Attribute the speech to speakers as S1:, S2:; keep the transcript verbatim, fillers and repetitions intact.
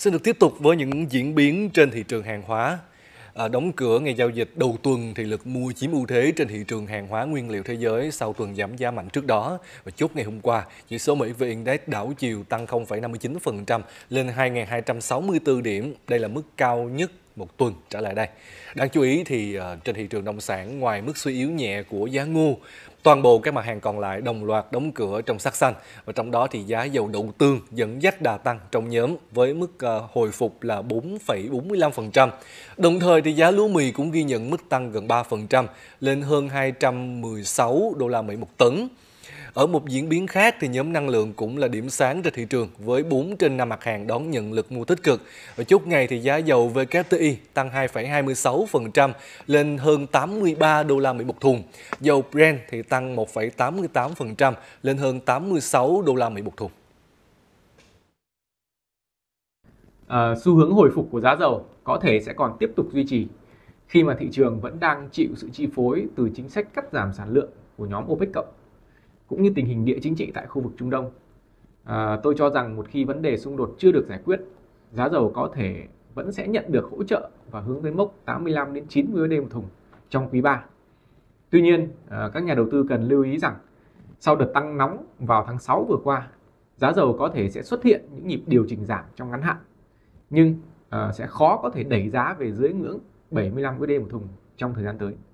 S1: Xin được tiếp tục với những diễn biến trên thị trường hàng hóa. À, đóng cửa ngày giao dịch đầu tuần thì lực mua chiếm ưu thế trên thị trường hàng hóa nguyên liệu thế giới sau tuần giảm giá mạnh trước đó. Và chốt ngày hôm qua, chỉ số Mỹ vê Index đảo chiều tăng không phẩy năm mươi chín phần trăm lên hai nghìn hai trăm sáu mươi tư điểm. Đây là mức cao nhất một tuần trở lại đây. Đáng chú ý thì uh, trên thị trường nông sản, ngoài mức suy yếu nhẹ của giá ngô, toàn bộ các mặt hàng còn lại đồng loạt đóng cửa trong sắc xanh, và trong đó thì giá dầu đậu tương dẫn dắt đà tăng trong nhóm với mức uh, hồi phục là bốn phẩy bốn mươi lăm phần trăm. Đồng thời thì giá lúa mì cũng ghi nhận mức tăng gần ba phần trăm lên hơn hai trăm mười sáu đô la Mỹ một tấn. Ở một diễn biến khác thì nhóm năng lượng cũng là điểm sáng trên thị trường với bốn trên năm mặt hàng đón nhận lực mua tích cực. Ở chốt ngày thì giá dầu vê kép tê i tăng hai phẩy hai mươi sáu phần trăm lên hơn tám mươi ba đô la Mỹ một thùng. Dầu Brent thì tăng một phẩy tám mươi tám phần trăm lên hơn tám mươi sáu đô la Mỹ một thùng.
S2: À, xu hướng hồi phục của giá dầu có thể sẽ còn tiếp tục duy trì khi mà thị trường vẫn đang chịu sự chi phối từ chính sách cắt giảm sản lượng của nhóm OPEC cộng, cũng như tình hình địa chính trị tại khu vực Trung Đông. À, tôi cho rằng một khi vấn đề xung đột chưa được giải quyết, giá dầu có thể vẫn sẽ nhận được hỗ trợ và hướng tới mốc tám mươi lăm đến chín mươi đô la Mỹ một thùng trong quý ba. Tuy nhiên, à, các nhà đầu tư cần lưu ý rằng sau đợt tăng nóng vào tháng sáu vừa qua, giá dầu có thể sẽ xuất hiện những nhịp điều chỉnh giảm trong ngắn hạn, nhưng uh, sẽ khó có thể đẩy giá về dưới ngưỡng bảy mươi lăm đô la Mỹ một thùng trong thời gian tới.